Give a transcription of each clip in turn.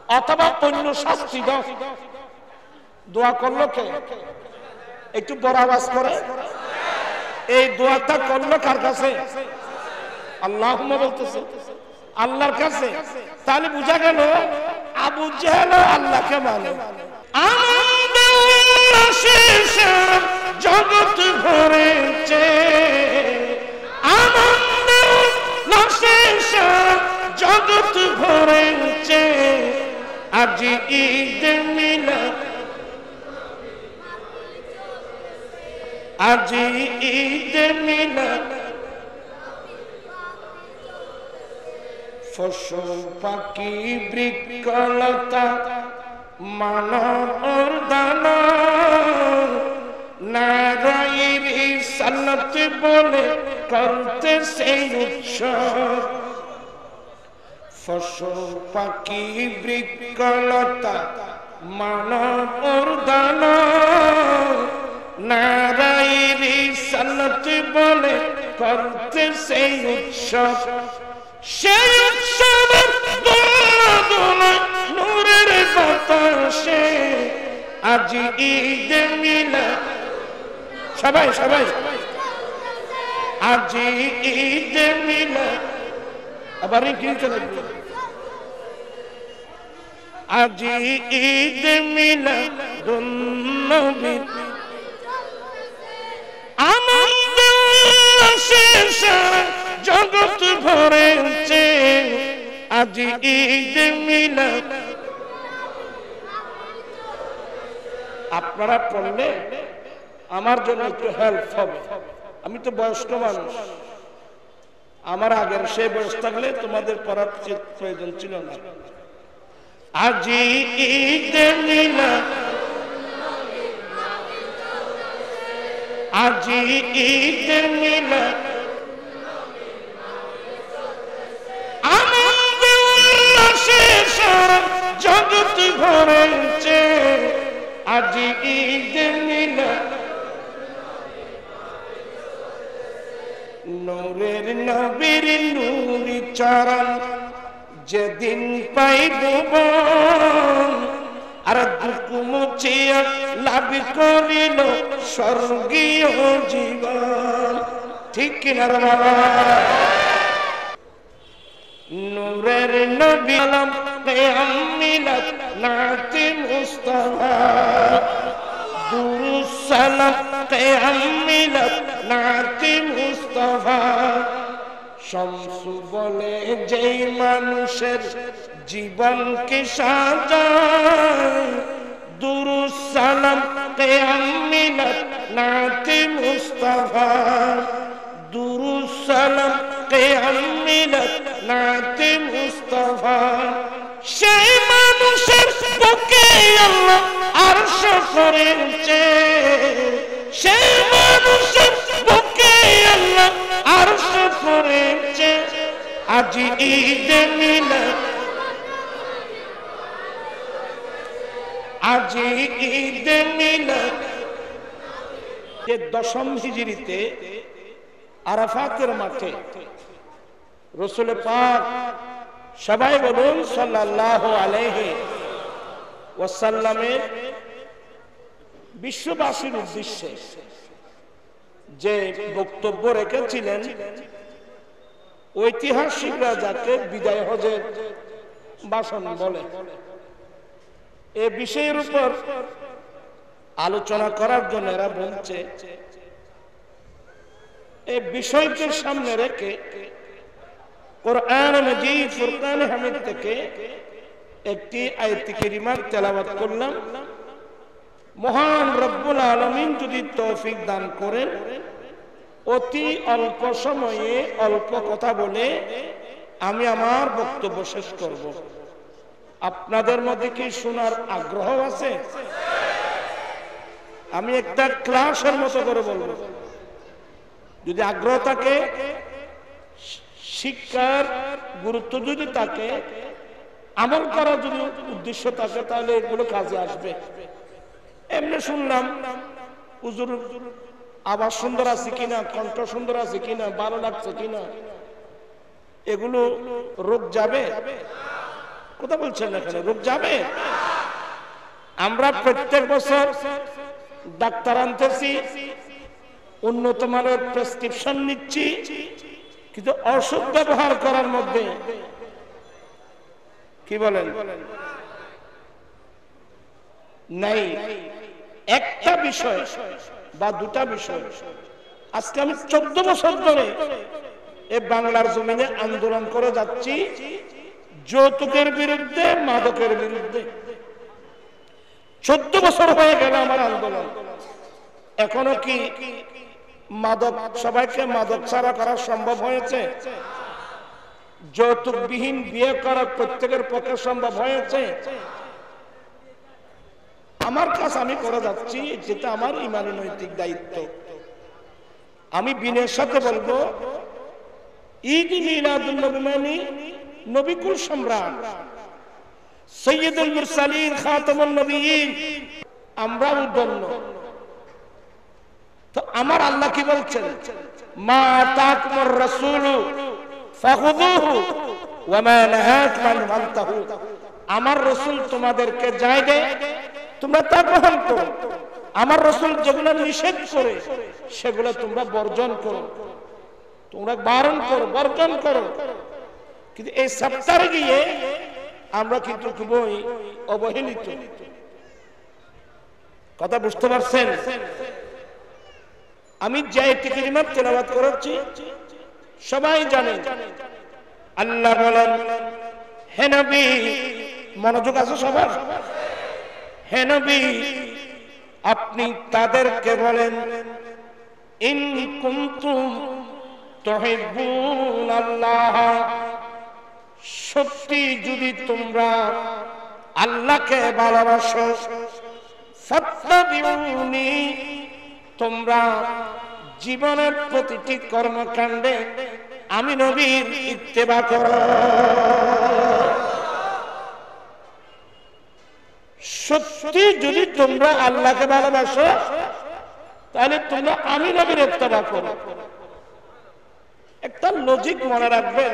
অথবা অন্য শাস্তি দাও। দোয়া করলো কে? একটু বড় আওয়াজ করে। এই দোয়াটা করলো কার কাছে? আল্লাহুম্মা বলতেছে আল্লাহর কাছে। তাহলে বোঝা গেল আবু জেহেল আল্লাহকে মানে। আনন্দ উল্লাসে জগৎ ভরেছে, আনন্দ উল্লাসে জগৎ ভরেছে, আজ ঈদ মিলাদ, আজ ঈদ মিলাদ, পশু পাখি বৃক্ষলতা মানব দানা নারায়ণ রিসালাত বলে করতে সেই উৎসব। পশু পাখি বৃক্ষলতা মানব দানা নারায়ণ রিসালাত বলে করতে সেই উৎসব। সেই উৎসবের দোলা দোলা নূরের বাতাসে আজ ঈদ মিলাদ, সবাই সবাই আজ ঈদ মিলাদ। আবার কি চলে? আজ ঈদ মিলাদুন নবী, আনন্দ উল্লাসে জগৎ ভরেছে, আজ ঈদ মিলাদ। আপনারা পড়লে আমার জন্য একটু হেল্প হবে। আমি তো বয়স্ক মানুষ, আমার আগের সে বয়স থাকলে তোমাদের পড়ার প্রয়োজন ছিল না। আজ ঈদ মিলাদ, আজ ঈদ মিলাদ, আনন্দ উল্লাসে জগৎ ভরেছে, আজ ঈদ মিলাদ। নূরের নবীর নূরি চরণ যেদিন পাইব আর দুঃখ মুছিয়া লাভ করিল স্বর্গীয় জীবন। ঠিক কিনা রে বাবা? নূরের নবী আলম কিয়াম মিলাদ নাতে মুস্তাফা, দুরুস সালাম কিয়াম মিলাদ নাতে মুস্তাফা। শামসু বলে যেই মানুষের জীবনকে সাজায়, দুরুস সালাম কিয়াম মিলাদ নাতে মুস্তাফা, দুরুস সালাম কিয়াম মিলাদ নাতে মুস্তাফা। সেই মানুষের বুকে আল্লাহ আরশ করেছে, সেই মানুষের বুকে আল্লাহ আরশ করেছে, আজ ঈদ মিলাদ, আজ ঈদ মিলাদ। দশম হিজরিতে আরাফাতের মাঠে রাসূল পাক, সবাই বলুন সাল্লাল্লাহু আলাইহি ওয়াসাল্লামের বিশ্ববাসীর উদ্দেশ্যে যে বক্তব্য রেখেছিলেন, ঐতিহাসিকরা যাকে বিদায় হজের ভাষণ বলে, এ বিষয়ের উপর আলোচনা করার জন্য এরা বলছে, এই বিষয়কে সামনে রেখে কোরআন মাজিদ ফুরকান হামিদ থেকে একটি আয়াত কারিমা তেলাওয়াত করলাম। মহান রব্বুল আলামিন যদি তৌফিক দান করেন, অতি অল্প সময়ে অল্প কথা বলে আমি আমার বক্তব্য শেষ করব। আপনাদের মধ্যে কি শোনার আগ্রহ আছে? আমি একটা ক্লাসের মতো করে বলবো। যদি আগ্রহ থাকে, শিক্ষার গুরুত্ব যদি থাকে, আমল করার যদি উদ্দেশ্য থাকে, তাহলে এগুলো কাজে আসবে। এমনি শুনলাম হুজুর আওয়াজ সুন্দর আছে কিনা, কণ্ঠ সুন্দর আছে কিনা, ভালো লাগছে কিনা, এগুলো রোগ যাবে? কথা বলছেন না কেন? রোগ যাবে? আমরা প্রত্যেক বছর ডাক্তার আনতেছি, উন্নত মানের প্রেসক্রিপশন নিচ্ছি, কিন্তু ওষুধ ব্যবহার করার মধ্যে কি বলেন নাই একটা বিষয় বা দুটা বিষয়। আজকে আমি 14 বছর ধরে এই বাংলার জমিনে আন্দোলন করে যাচ্ছি যৌতুকের বিরুদ্ধে, মাদকের বিরুদ্ধে। 14 বছর হয়ে গেল আমার আন্দোলন। এখনো কি মাদক, সবাইকে মাদক ছাড়া করা সম্ভব হয়েছে? যৌতুকবিহীন বিয়ে করা প্রত্যেকের পক্ষে সম্ভব হয়েছে? আমার কাজ আমি করে যাচ্ছি, যেটা আমার ইমানি নৈতিক দায়িত্ব। আমি বিনয়ের সাথে বলবো, ঈদ মিলাদুন নবী মানে নবিকুল সম্রাট, সৈয়দুল মুরসালিন, খাতামুন নবিয়্যিন, আমরা ধন্য। তো আমার আল্লাহ কি বলছেন? মা আতাকুমুর রাসূলু ফাখুযুহু ওয়া মা নাহাকুম আনহু ফান্তাহু। আমার রাসূল তোমাদেরকে যা দেয় তোমরা তা গ্রহণ করো, আমার রাসূল যেগুলো নিষেধ করে সেগুলো তোমরা বর্জন করো, তোমরা বারণ করো, বর্জন করো। কিন্তু এই সপ্তাহে গিয়ে আমরা কিন্তু খুবই অবহেলিত। কথা বুঝতে পারছেন? আমি যে আয়াতটি কারিমা তেলাওয়াত করেছি সবাই জানেন। আল্লাহ বলেন, হে নবী, মনোযোগ আছে সবার? হে নবী, আপনি তাদেরকে বলেন, ইন কুনতুম তুহিব্বুনাল্লাহ, সত্যি যদি তোমরা আল্লাহকে ভালোবাসো, ফাত্তাবিউনি, তোমরা জীবনের প্রতিটি কর্মকাণ্ডে আমি নবীর ইত্তেবা করো। সত্যি যদি তোমরা আল্লাহকে ভালোবাসো তাহলে তোমরা আমি নবীর ইত্তেবা করো। একটা লজিক মনে রাখবেন,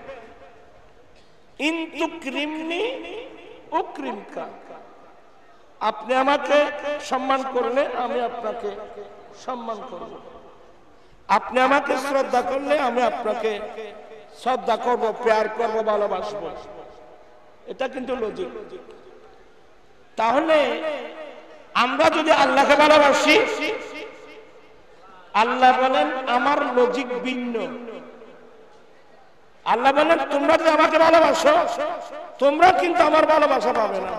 ইনতু ক্রিমনি উকরিমকা, আপনি আমাকে সম্মান করলে আমি আপনাকে সম্মান করব, আপনি আমাকে শ্রদ্ধা করলে আমি আপনাকে শ্রদ্ধা করব, প্যার করব, ভালোবাসবো। এটা কিন্তু লজিক। তাহলে আমরা যদি আল্লাহকে ভালোবাসি, আল্লাহ বলেন আমার লজিক ভিন্ন। আল্লাহ বলেন তোমরা যদি আমাকে ভালোবাসো তোমরা কিন্তু আমার ভালোবাসা পাবে না।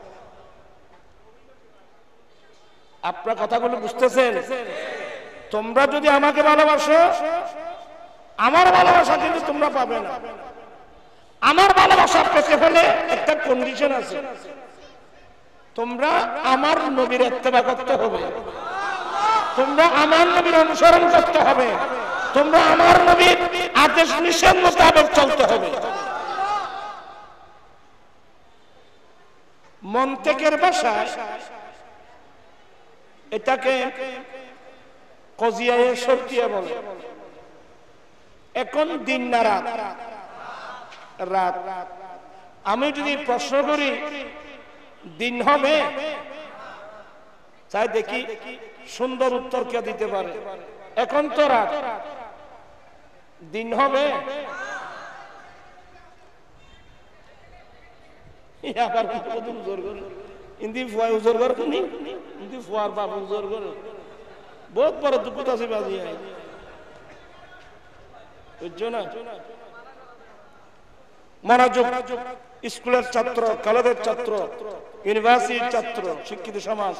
আপনার কথাগুলো বুঝতেছেন? তোমরা যদি আমাকে ভালোবাসো আমার ভালোবাসা কিন্তু তোমরা পাবে না। আমার ভালোবাসা পেতে হলে একটা কন্ডিশন আছে, তোমরা আমার নবীর ইত্তেবা করতে হবে, তোমরা আমার নবীর অনুসরণ করতে হবে, তোমরা আমার নবীর আদেশ নিষেধ মোতাবেক চলতে হবে। মন্তেকের ভাষায় এটাকে কজিয়ায়ে শর্তিয়া বলে। এখন দিন না রাত? রাত। আমি যদি প্রশ্ন করি দিন হবে, তাই দেখি সুন্দর উত্তর কে দিতে পারে। এখন তো রাত, দিন হবে? আবার উজোর করে ইন্দি ফুয়া উজোর করে নি, ইন্দি ফুয়ার বাপ উজোর করে বহুত বড় দুপুত আছে বাজি হয়, বুঝছো না? মনোযোগ। স্কুলের ছাত্র, কলেজের ছাত্র, ইউনিভার্সিটির ছাত্র, শিক্ষিত সমাজ,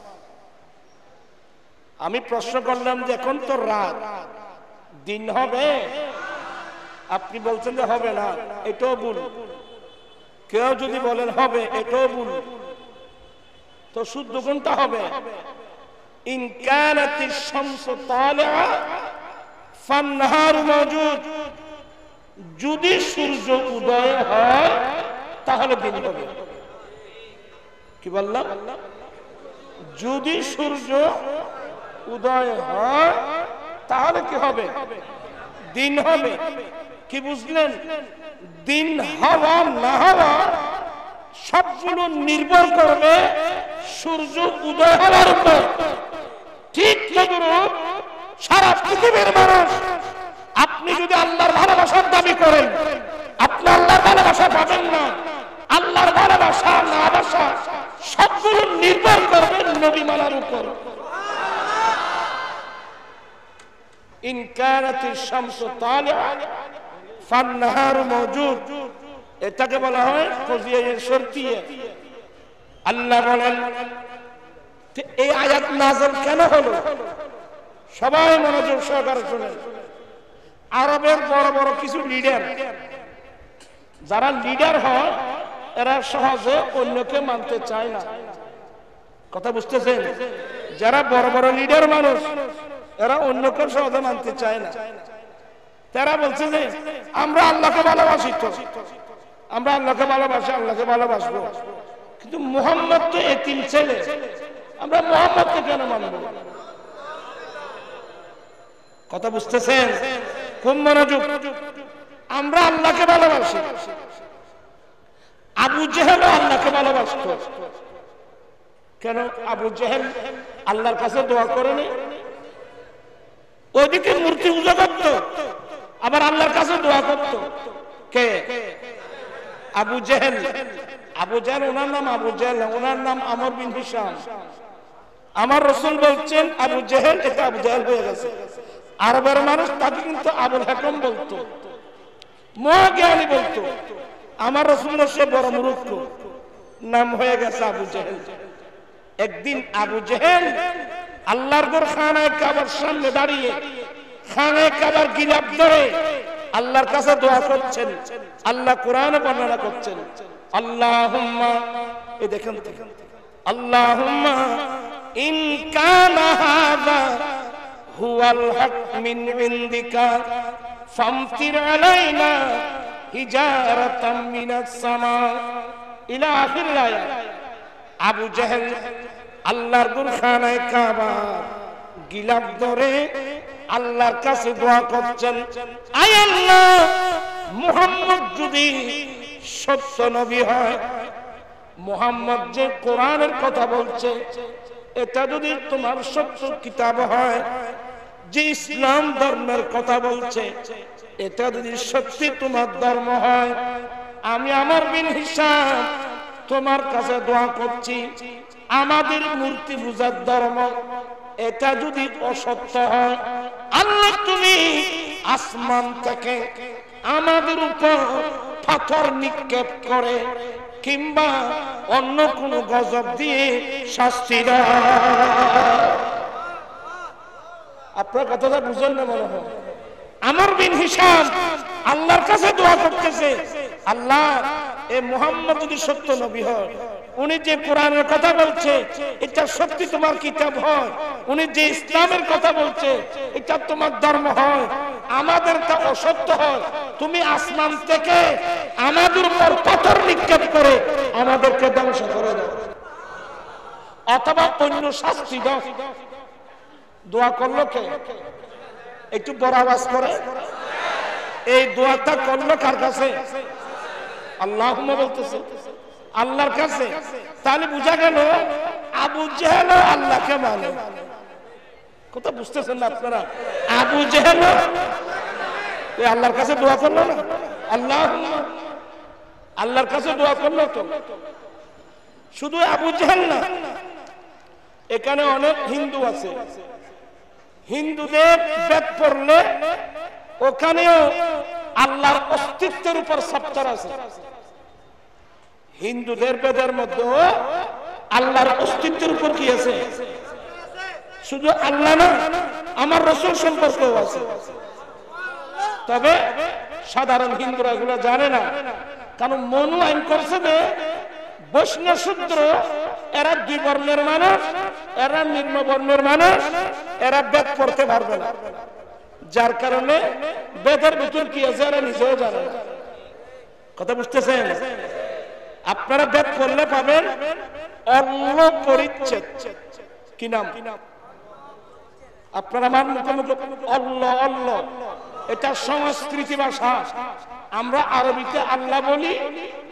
আমি প্রশ্ন করলাম যে এখন তো রাত, দিন হবে? আপনি বলছেন যে হবে না, এটাও ভুল। কেউ যদি বলেন হবে, এটাও ভুল। তো শুদ্ধ কোনটা হবে? ইন কানাতিশ শামসু তালিআ ফান-নাহারু মাওজুদ, যদি সূর্য উদয় হয় তাহলে দিন হবে। কি বললাম? যদি সূর্য উদয় হয় তাহলে কি হবে? দিন হবে। কি বুঝলেন? দিন হওয়া না হওয়া সবগুলো নির্ভর করবে সূর্য উদয় হওয়ার উপর। ঠিক তদ্রূপ সারা পৃথিবীর মানুষ, আপনি যদি আল্লাহর ভালোবাসার দাবি করেন, আপনি আল্লাহর ভালোবাসা পাবেন না। আল্লাহর ভালোবাসা না বাসা সবগুলো নির্ভর করবে নবী মানার উপর। ইন কানাতিশ শামসু তালিআ ফান-নাহারু মাওজুদ, এটাকে বলা হয় কজিয়ায়ে শর্তিয়ে। আল্লাহ বলেন এই আয়াত নাযিল কেন হলো? সবাই মনোযোগ সহকারে শুনেন। আরবের বড় বড় কিছু লিডার, যারা লিডার হয়, এরা সহজে অন্যকে মানতে চায় না। কথা বুঝতেছেন? যারা বড় বড় লিডার মানুষ, এরা অন্যকে সহজে মানতে চায় না। তারা বলছে যে আমরা আল্লাহকে ভালোবাসি, তো আমরা আল্লাহকে ভালোবাসি, আল্লাহকে ভালোবাসবো, কিন্তু মুহাম্মদ তো এতিম ছেলে, আমরা মুহাম্মদকে কেন মানব? কথা বুঝতেছেন? খুব মনোযোগ। আমরা আল্লাহকে ভালোবাসি। আবু জেহেল আল্লাহকে ভালোবাসত। কেন? আবু জেহেল আল্লাহর কাছে দোয়া করেনি, ওইদিকে মূর্তি পূজা করত, আবার আল্লাহর কাছে দোয়া করত। কে? আবু জেহেল। আবু জেহেল, ওনার নাম আবু জেহেল, ওনার নাম আমর বিন হিশাম। আমার রাসূল বলছেন আবু জেহেল, এটা আবু জেহেল হয়ে গেছে। আরবের মানুষ তাকে কিন্তু আবুল হাকাম বলতো, মহাজ্ঞানী বলতো। আমার রাসূল সে বড় মূর্খ, নাম হয়ে গেছে আবু জেহেল। একদিন আবু জেহেল আল্লাহর ঘর খানায়ে কাবার সামনে দাঁড়িয়ে খানায়ে কাবার গিলাফ ধরে আল্লাহর কাছে দোয়া করছেন। আল্লাহ কোরআনে বর্ণনা করছেন, আল্লাহুম্মা, এই দেখেন, আল্লাহুম্মা ইন কানা হাযা হুয়াল হক মিন ইনদিকা ফামতির আলাইনা হিজারাতাম মিনাস সামা, ইলা আখির আয়াত। আবু জেহেল আল্লাহর ঘর খানায়ে কাবা গিলাফ ধরে আল্লাহর কাছে দোয়া করছেন, আয় আল্লাহ, মুহাম্মদ যদি সত্য নবী হয়, মুহাম্মদ যে কোরআনের কথা বলছে, এটা যদি তোমার সত্য কিতাব হয়, যে ইসলাম ধর্মের কথা বলছে, এটা যদি সত্যি তোমার ধর্ম হয়, আমি আমর বিন হিশাম তোমার কাছে দোয়া করছি, আমাদের মূর্তি পূজার ধর্ম এটা যদি অসত্য হয়, আল্লাহ তুমি আসমান থেকে আমাদের উপর পাথর নিক্ষেপ করে কিংবা অন্য কোন গজব দিয়ে শাস্তি দাও। আপনার কথাটা বুঝেন না মনে হয়? আমর বিন হিশাম আল্লাহর কাছে দোয়া করতেছে, আল্লাহ, এ মুহাম্মদ যদি সত্য নবী হয়, উনি যে কোরআনের কথা বলছে এটা সত্যি তোমার কিতাব হয়, উনি যে ইসলামের কথা বলছে এটা তোমার ধর্ম হয়, আমাদেরটা অসত্য হয়, তুমি আসমান থেকে আমাদের উপর পাথর নিক্ষেপ করে আমাদেরকে ধ্বংস করে দাও, অথবা অন্য শাস্তি দাও। দোয়া করলো কে? একটু বড় আওয়াজ করে। এই দোয়াটা করলো কার কাছে? আল্লাহুম্মা বলতেছে, আল্লাহর কাছে। তাহলে বোঝা গেল আবু জেহেল আল্লাহকে মানে। কথা বুঝতেছেন না আপনারা? আবু জেহেল আল্লাহর কাছে দোয়া করলো না? আল্লাহুম্মা, আল্লাহর কাছে দোয়া করলো তো। শুধু আবু জেহেল না, এখানে অনেক হিন্দু আছে। হিন্দুদের বেদ পড়লে ওখানেও আল্লাহর অস্তিত্বের উপর চ্যাপ্টার আছে। হিন্দুদের বেদের মধ্যে আল্লাহর অস্তিত্বের উপর কি আছে? শুধু আল্লাহ না, আমার রাসূল সম্পর্কেও আছে। তবে সাধারণ হিন্দুরা এগুলো জানে না, কারণ মনু আইন করছে যে বৈষ্ণব শূদ্র এরা দুই বর্ণের মানুষ, এরা নিম্ন বর্ণের মানুষ, এরা বেদ পড়তে পারবে না। যার কারণে বেদের ভিতর কি আছে এরা নিজেও জানে না। কথা বুঝতেছেন? আপনারা বেদ পড়লে পাবেন অন্ন পরিচ্ছেদ। কি নাম? আপনারা আমার মুখে মুখে অল্ল অল্ল, এটা সংস্কৃতি ভাষা। আমরা আরবিতে আল্লাহ বলি,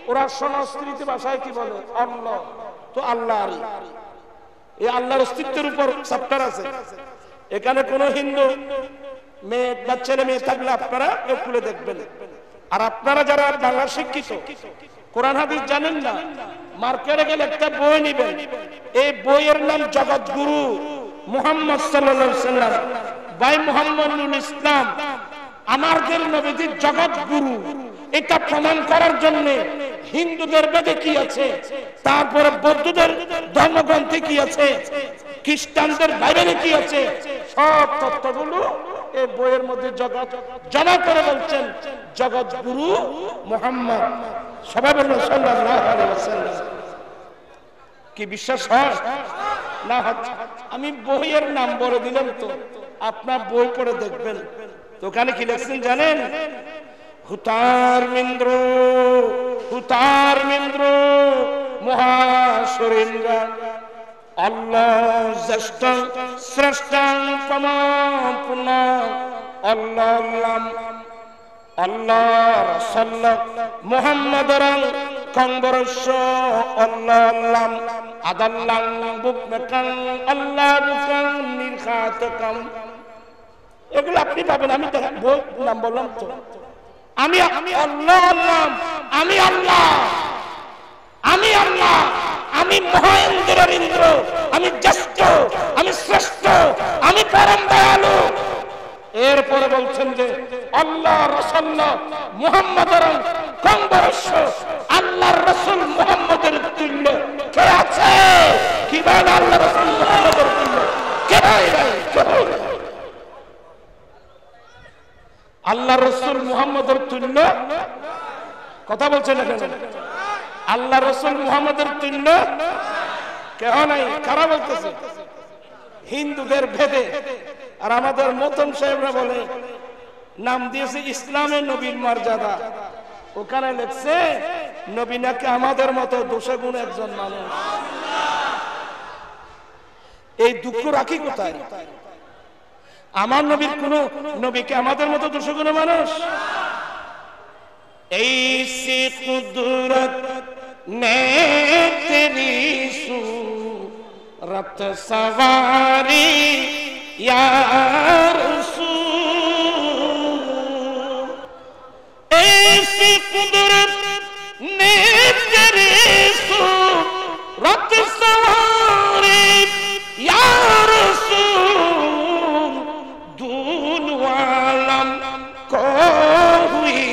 ওরা সংস্কৃত ভাষায় কি বলে আল্লাহ, তো আল্লাহ, এই আল্লাহর অস্তিত্বের উপর চ্যাপ্টার আছে। এখানে কোন হিন্দু মেয়ে বা ছেলে মেয়ে থাকলে আপনারা কেউ খুলে দেখবেন। আর আপনারা যারা বাংলা শিক্ষিত, কোরআন হাদিস জানেন না, মার্কেটে গেলে একটা বই নিবেন, এই বইয়ের নাম জগৎগুরু মুহাম্মদ সাল্লাল্লাহু আলাইহি সাল্লাম। ভাই মুহাম্মদুল ইসলাম আমাদের নবীজির জগৎগুরু, এটা প্রমাণ করার জন্য হিন্দুদের বেদে কি আছে, তারপরে বৌদ্ধদের ধর্মগ্রন্থে কি আছে, খ্রিস্টানদের বাইবেলে কি আছে, সব তথ্যগুলো এই বইয়ের মধ্যে জগৎ জমা করে বলছেন জগৎগুরু মুহাম্মদ। সবাই বলুন সাল্লাল্লাহু আলাইহি ওয়াসাল্লাম। কি বিশ্বাস হয় না? আমি বইয়ের নাম বলে দিলাম, তো আপনার বই পড়ে দেখবেন। তো ওখানে কি লিখছেন জানেন? হুতার মিন্দ্র, হুতার মিন্দ্র মহাসুরেন্দ্র, আল্লাহ জ্যেষ্ঠ শ্রেষ্ঠ পূর্ণ, আল্লাহ আল্লাহ রাসূল মুহাম্মদর কংবরস্য, আল্লাহ আদাল্লাহ বুকনাকান, আল্লাহ বুকান নির্ঘাতকাম। এগুলো আপনি পাবেন। আমি বই নাম বললাম তো, আমি আল্লাহ আল্লাহ, আমি আল্লাহ, আমি আল্লাহ, আমি মহেন্দ্রের ইন্দ্র, আমি জ্যেষ্ঠ, আমি শ্রেষ্ঠ, আমি পরম দয়ালু। এরপরে বলছেন যে আল্লাহ রাসূল মুহাম্মদর কংবরস্য, আল্লাহর রাসূল মুহাম্মদের তুল্য কে আছে? কি বলেন? আল্লাহ রাসূল মুহাম্মদের তুল্য কে নাই? আল্লাহ রাসূল মুহাম্মদের তুল্য কথা বলছেন না কেন? আল্লাহ রাসূল মুহাম্মদের তুল্য কেউ নাই। কারা বলতেছে? হিন্দুদের ভেদে। আর আমাদের মতন সাহেবরা বলে নাম দিয়েছে ইসলামের নবীর মর্যাদা। ওখানে লেখছে নবী নাকি আমাদের মতো দোষে গুণ একজন মানুষ। এই দুঃখ রাখি কোথায়? আমার নবীর কোন নবীকে আমাদের মতো দোষে গুণ মানুষ? এই সে কুদরত নে তেরি সুরত সওয়ারি ইয়া রাসূল, ऐसी कुदरत ने तेरी सूरत सवारी या रसूल, दून आलम को हुई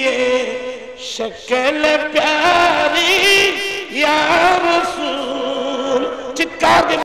शक्ल प्यारी या रसूल। चित्कार